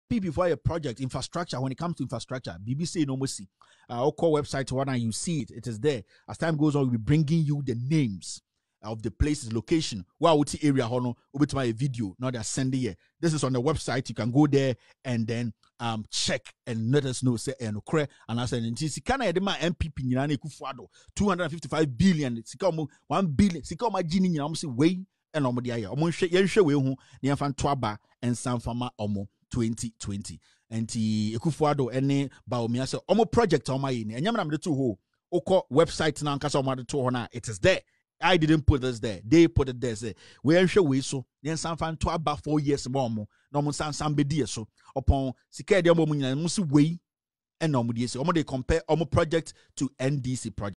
Npp Project infrastructure. When it comes to infrastructure, BBC no see. Our core website one and you see it. It is there. As time goes on, we'll be bringing you the names of the places, location. Wow, what area hono? Over to my video. Now they're sending here. This is on the website. You can go there and then check and let us know. Say and I said, "Can I my MPP nyane kufuado 255 billion? Sika 1 billion. Sika ma jini nyane say way and omo dia ya. Omo hwe we hu na yamfa ntoaba and sanfama omo 2020. And Ekufuado ene baomia say omo project omo yi ne. Enyam na me to ho. Oko website na nkasa omo de to ho na it is there. I didn't put this there. They put it there. Say, we are sure we so. Then some fan to about 4 years more. No more some be so. Upon Sika, the musi way and no more. They compare our project to NDC project.